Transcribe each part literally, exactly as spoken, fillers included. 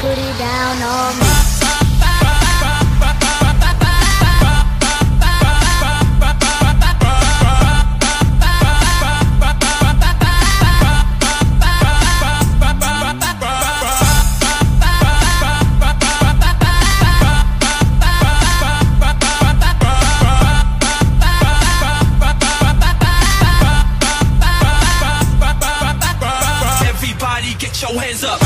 put it down on me. Everybody get your hands up.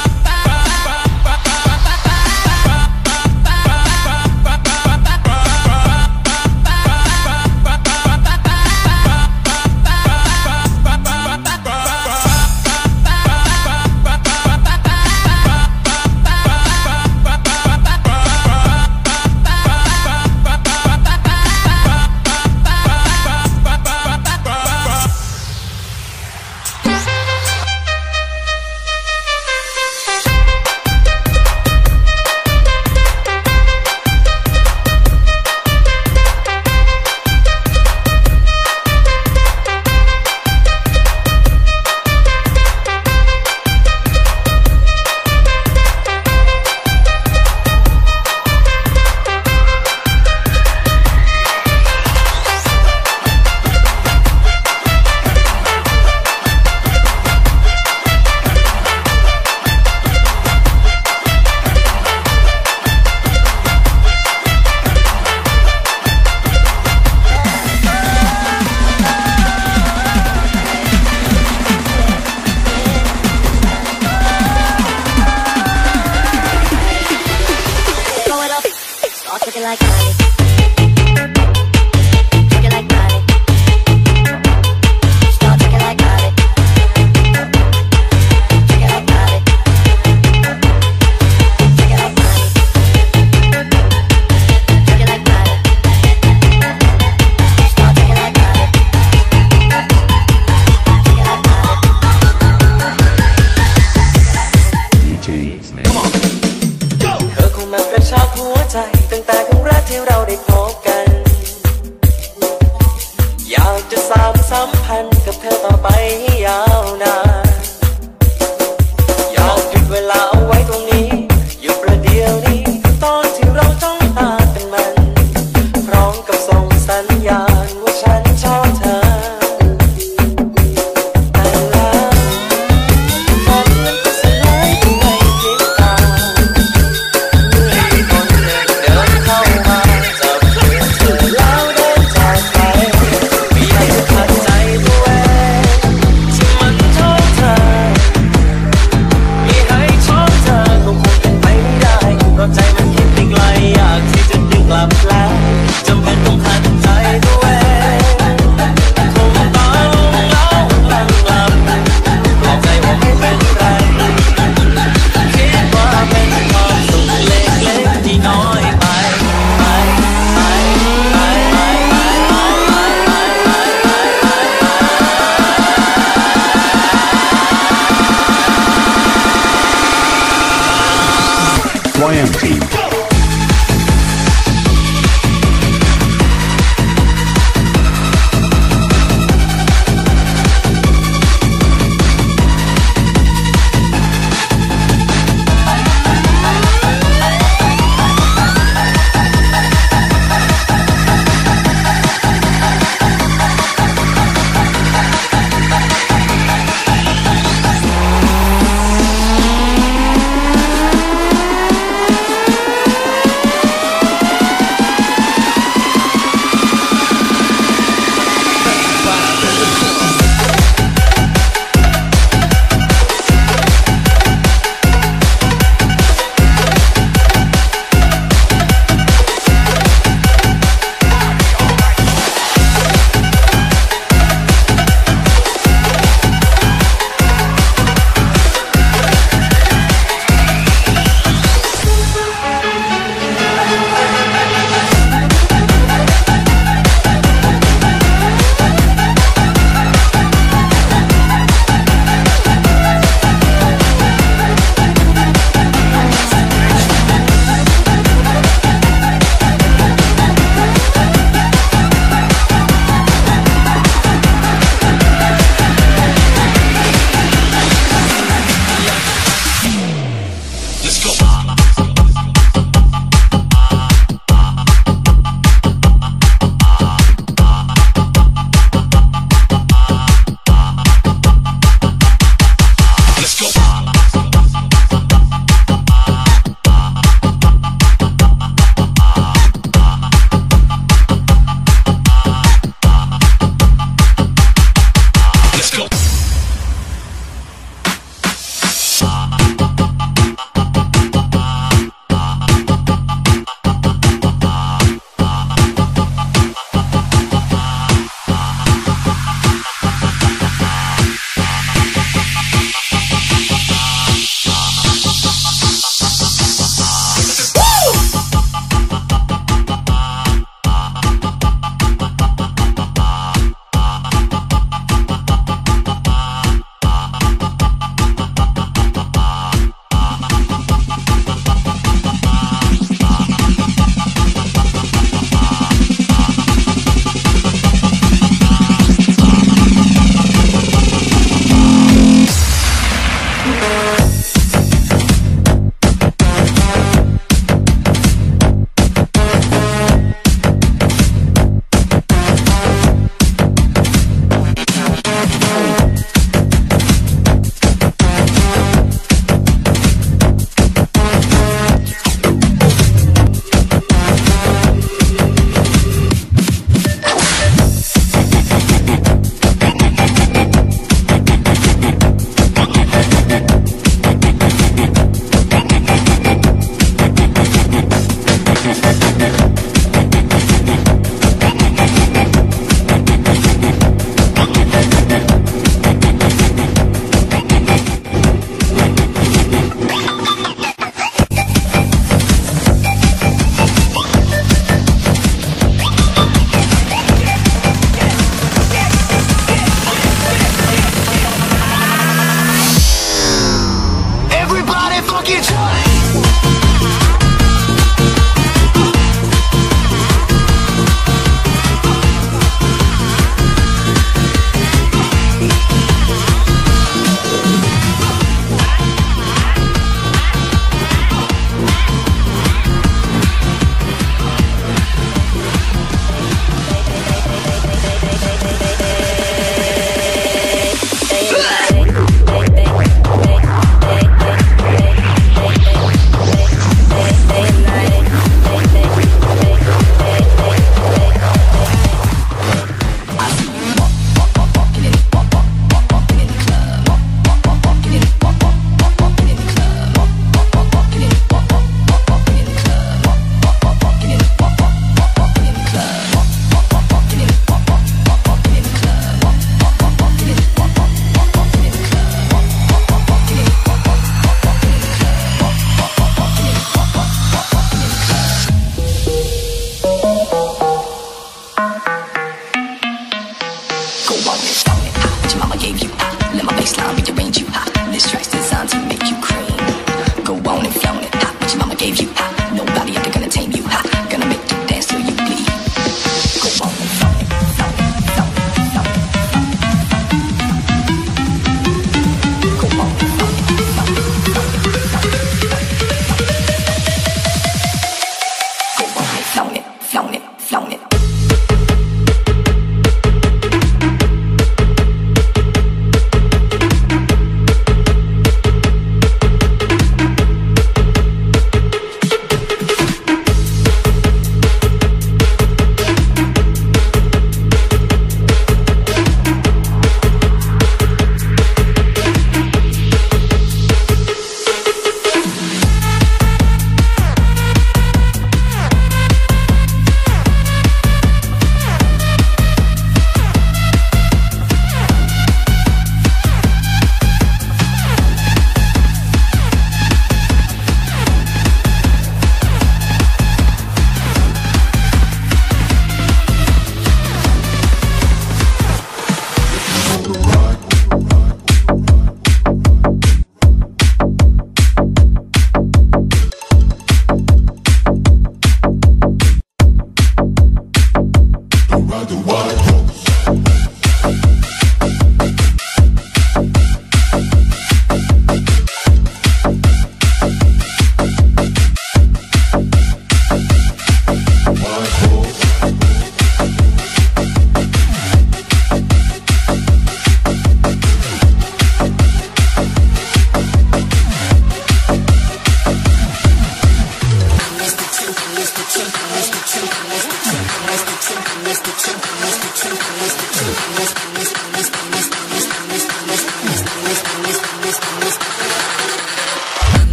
Talking like Miley, talking like Miley, start talking like Miley, talking like Miley, talking like Miley, talking like Miley, start talking like Miley, talking like Miley. ดี เจ Come on go เธอคงมากระชากหัวใจตั้งแต่ครั้งแรกที่เราได้พบกันอยากจะสานสัมพันธ์กับเธอต่อไปให้ยาวนานอยากหยุดเวลาเอาไว้ตรงนี้อยู่ประเดี๋ยวนี้ตอนที่เราจ้องตากันมันพร้อมกับส่งสัญญาณว่าฉันชอบเธอแต่แล้วมันก็สลายไปในพริบตาวาย เอ็ม ทีเ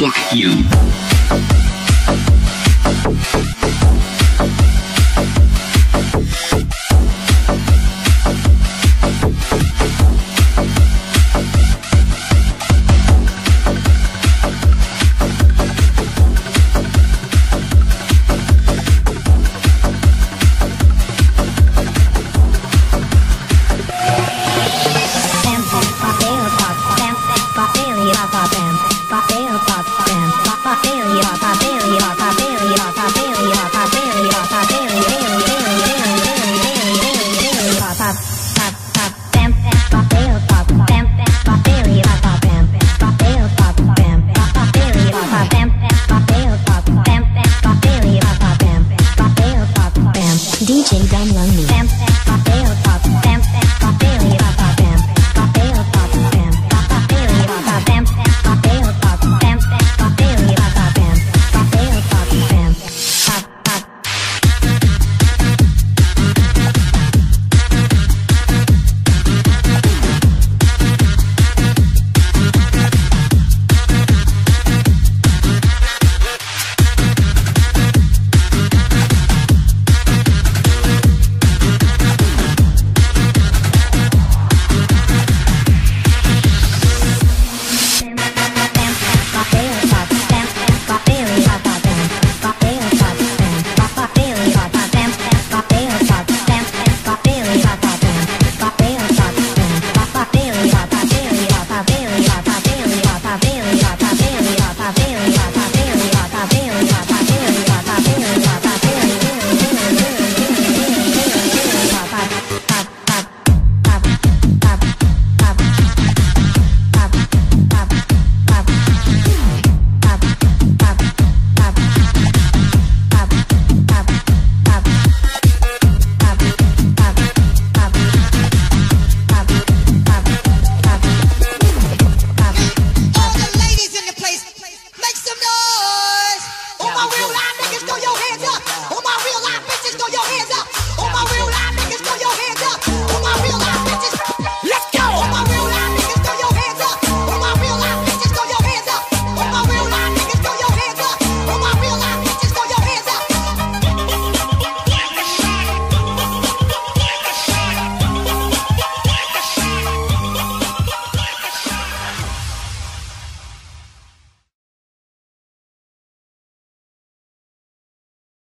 Fuck you.